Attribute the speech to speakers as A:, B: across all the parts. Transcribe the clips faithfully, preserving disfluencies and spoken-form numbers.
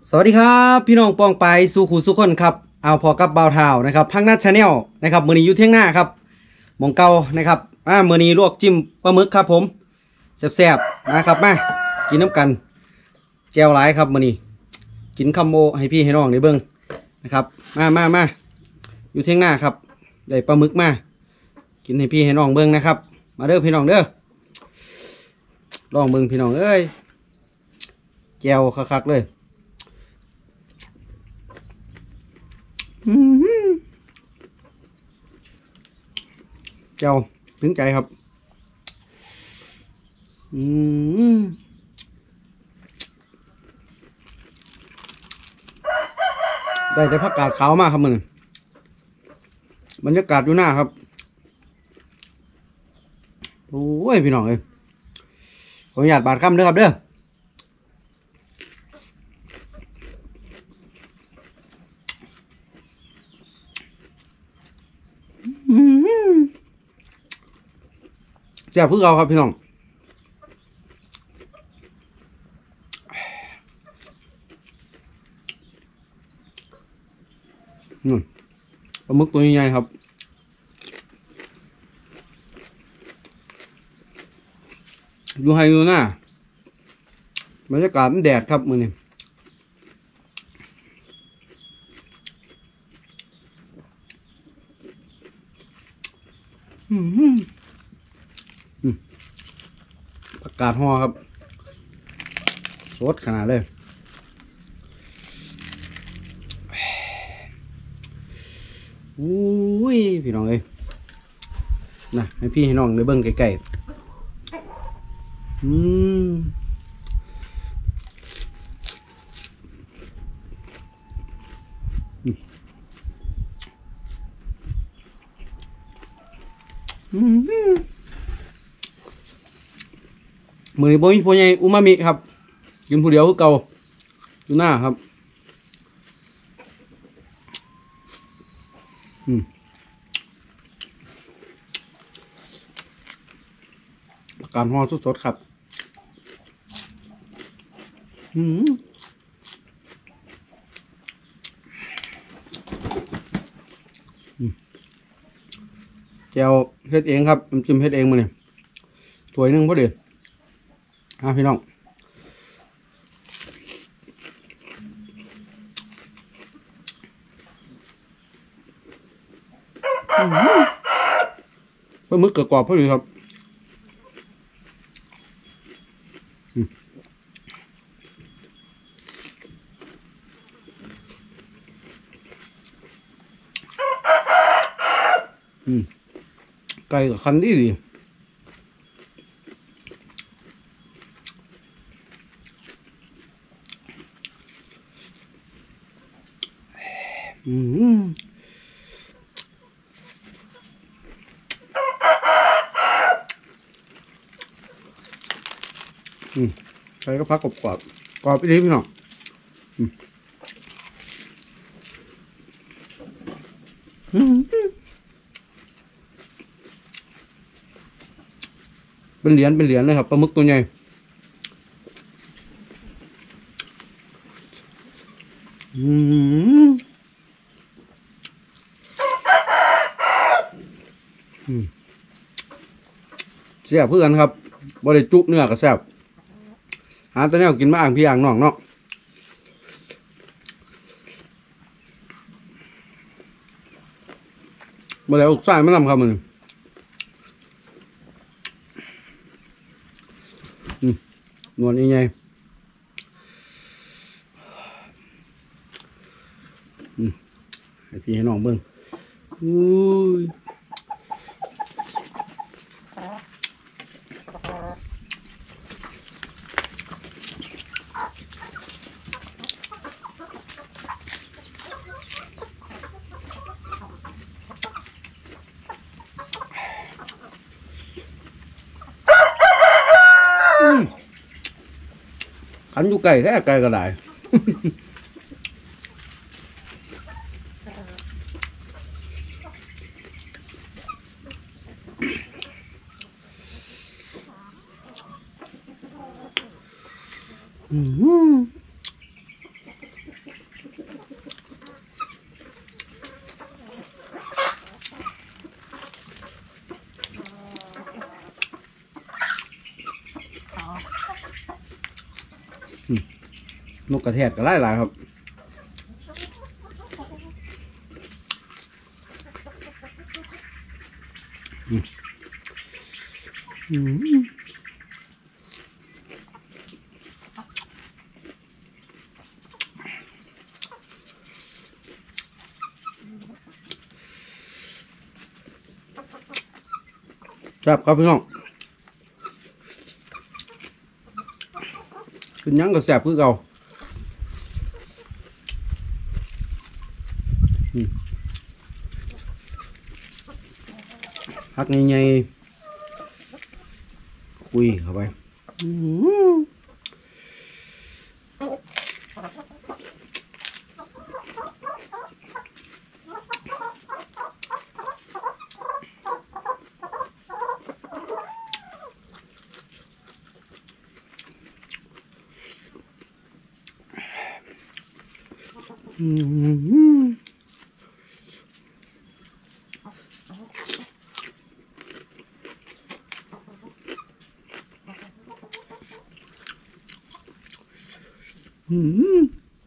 A: สวัสดีครับพี่น้องปองไปสู่ขู่สุขคนครับเอาพอกับเบาเท้านะครับพังนัดชาแนลนะครับมือนี้อยู่เที่ยงหน้าครับมองเก่านะครับอ่ามือนี้ลวกจิ้มปลาหมึกครับผมแซ่บๆนะครับมากินน้ำกันแจวหลายครับมือนี้กินคำโมให้พี่ให้น้องในเบิ้งนะครับมามามาอยู่เที่ยงหน้าครับได้ปลาหมึกมากินให้พี่ให้น้องเบิ้งนะครับมาเด้อพี่น้องเด้อลองเบิ้งพี่น้องเอ้ยแจวคักๆเลยเจ้าถึงใจครับอืมได้แต่ผักกาดขาวมากครับมันบรรยากาศอยู่หน้าครับโอ้ยพี่น้องเอ้ยขออนุญาตบาดคำเด้อครับเด้อแซ่บเพื่อเราครับพี่น้องนี่ปลาหมึกตัวใหญ่ๆครับอยู่ให้อยู่หน้าบรรยากาศมันแดดครับมือนี้ผักกาดห่อครับสดขนาดเลยอุ้ยพี่น้องเอ้ยนะให้พี่ให้น้องได้เบิ่งไกลๆอืมอืมมือนี้บ่มีผู้ใหญ่อุมามิครับกินผู้เดียวคือเก่าอยู่หน้าครับอืมการห่อสดๆครับอืมแจ่วเฮ็ดเองครับน้ำจิ้มเฮ็ดเองมาเนี่ยถ้วยหนึงพอดีอ่ะพี่น้องปลาหมึกกรอบๆพอดีครับอืมไก่กับคันดีดีอืมอืมไก่ก็พักกรอบกรอบกรอบไปดีพี่น้องอืมอืมเป็นเหรียญเป็นเหรียญเลยครับปลาหมึกตัวใหญ่อืมแซ่บเพื่อนครับบริจุเนื้อก็แซ่บหาแต่แนวกินมาอ่างพี่อ่างน้องเนาะมาแล้วสร้างไม่นำครับมันนวลยังไงให้พี่ให้น้องเบิ้งอุ้ยขันอยู่ไก่แท้ไก่ก็ได้อืมนกกระแทกก็ไล่หลายครับอืมอืมครับครับพี่น้องกินยังก็แซ่บคือเก่าพักใหญ่ๆคุยเข้าไปอืมอืมอืม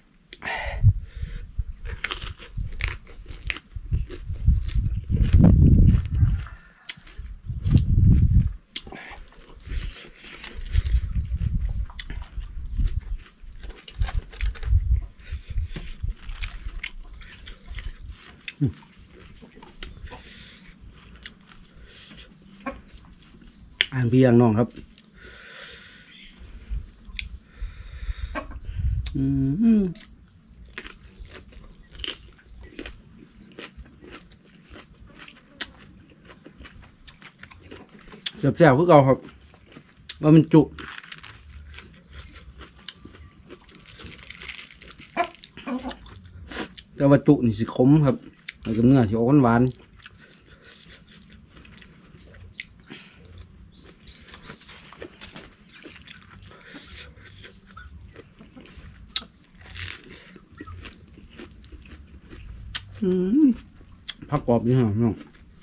A: อ่างพี่อ่างน้องครับอืมแซ่บๆคือเก่าครับว่ามันจุแต่ว่าจุนี่สิขมครับแล้วก็เนื้อสิอ่อนหวานอืมผักกรอบนี่ฮะน้อง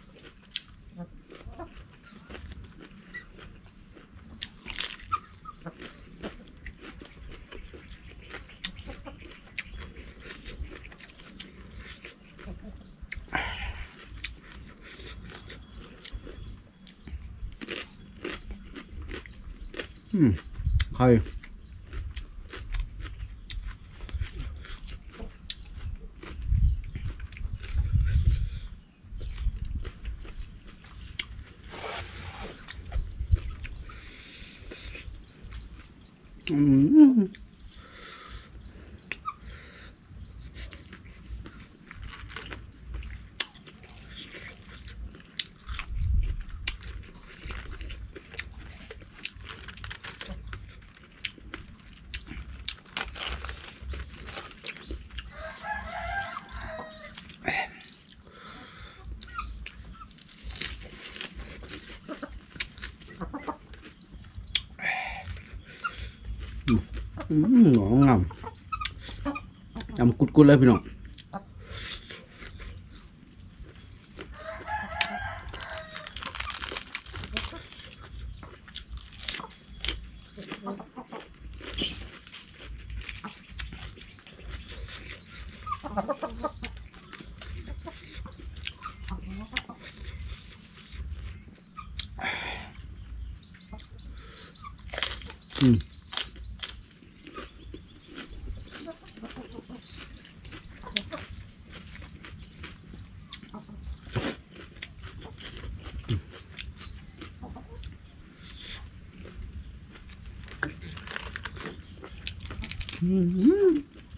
A: อืมไข่อืมอืมหอมงามยำกุดๆเลยพี่น้องอืมอืม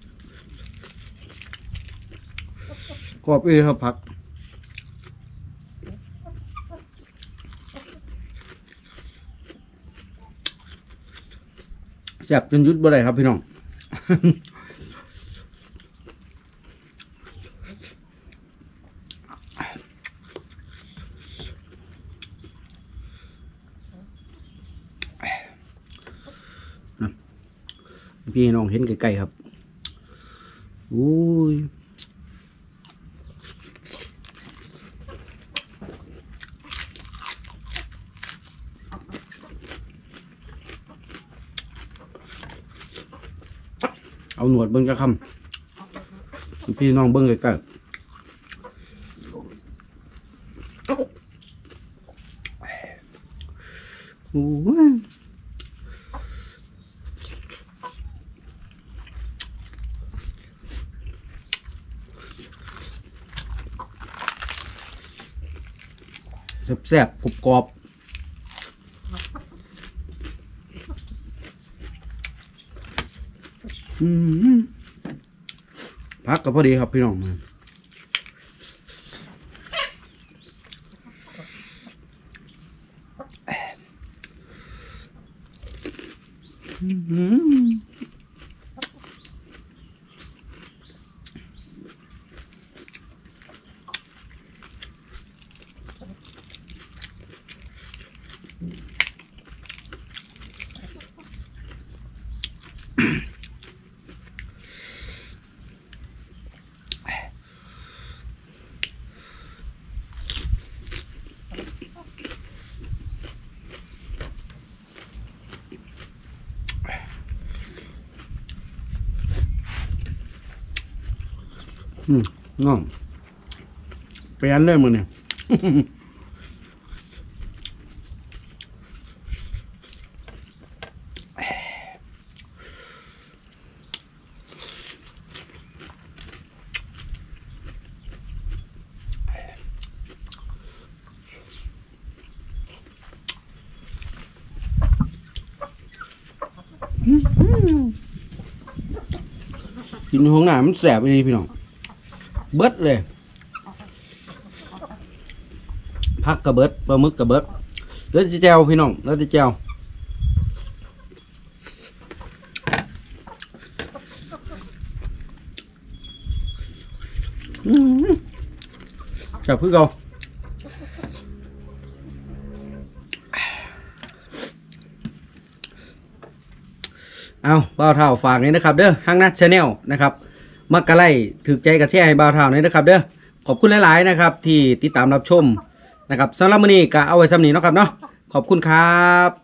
A: กรอบเอ้ครับผักแซ่บจนหยุดบ่ได้ครับพี่น้อง พี่น้องเห็นไกลๆครับอุ้ยเอาหนวดเบิ้งจะคำพี่น้องเบิ้งใกล้ๆโอ้ยแซ่บๆกรอบๆอืมพักก็พอดีครับพี่น้องมาอืมอืมน้องเปลี่ยนเลยมึงเนี่ยกินห้องหน้ามันแสบไปเลยพี่น้องเบิดเลยพักกระเบิดปลาหมึกกระเบิดเลือดจะแจวพี่น้องเลือดจะแจวจับพึ่งเอาเอาบ่าวเท่าฝากนี้นะครับเด้อห้างนัดชาแนลนะครับมักกะไล่ถือใจกระแทกให้บ่าวเท่านี้นะครับเด้อขอบคุณหลายๆนะครับที่ติดตามรับชมนะครับสำหรับมื้อนี้ก็เอาไว้ซ้ำนี้เนาะครับเนาะขอบคุณครับ